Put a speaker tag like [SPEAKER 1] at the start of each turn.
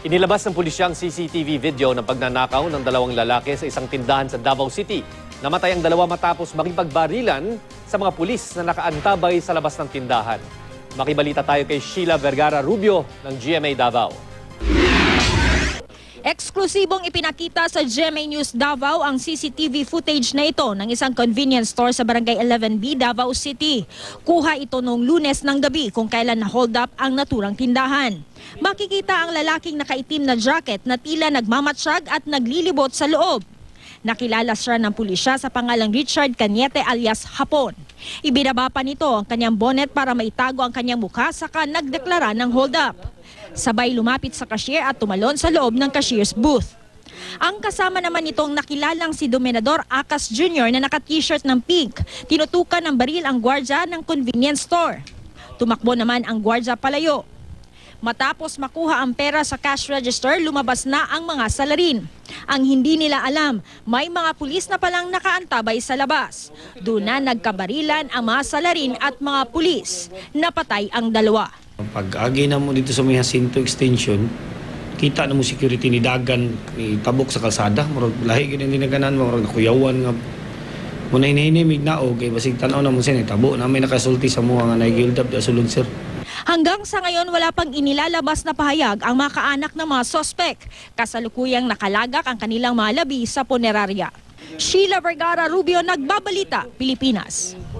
[SPEAKER 1] Inilabas ng pulisyang CCTV video ng pagnanakaw ng dalawang lalaki sa isang tindahan sa Davao City. Namatay ang dalawa matapos makipagbarilan sa mga pulis na nakaantabay sa labas ng tindahan. Makibalita tayo kay Sheila Vergara Rubio ng GMA Davao.
[SPEAKER 2] Eksklusibong ipinakita sa GMA News Davao ang CCTV footage na ito ng isang convenience store sa Barangay 11B, Davao City. Kuha ito noong Lunes ng gabi kung kailan na-hold up ang naturang tindahan. Makikita ang lalaking nakaitim na jacket na tila nagmamatsyag at naglilibot sa loob. Nakilala siya ng pulisya sa pangalang Richard Cañete alias Hapon. Ibinaba pa nito ang kanyang bonnet para maitago ang kanyang mukha saka nagdeklara ng hold up. Sabay lumapit sa cashier at tumalon sa loob ng cashier's booth. Ang kasama naman nitong nakilalang si Dominador Acas Jr. na naka-t-shirt ng pink. Tinutukan ng baril ang gwardya ng convenience store. Tumakbo naman ang gwardya palayo. Matapos makuha ang pera sa cash register, lumabas na ang mga salarin. Ang hindi nila alam, may mga pulis na palang nakaantabay sa labas. Doon na nagkabarilan ang mga salarin at mga pulis. Napatay ang dalawa.
[SPEAKER 3] Pag-agi na mo dito sa may Jacinto Extension, kita na mo security ni Dagan, tabok sa kalsada. Lahi ganyan dinaganan, nakuyawan nga. Muna hinihinimig na o, kay basig tanaw na mo siya, tabo na may nakasulti sa mga naigildab da sulod sir.
[SPEAKER 2] Hanggang sa ngayon wala pang inilalabas na pahayag ang mga kaanak ng mga sospek. Kasalukuyang nakalagak ang kanilang mga labi sa punerarya. Sheila Vergara Rubio, Nagbabalita, Pilipinas.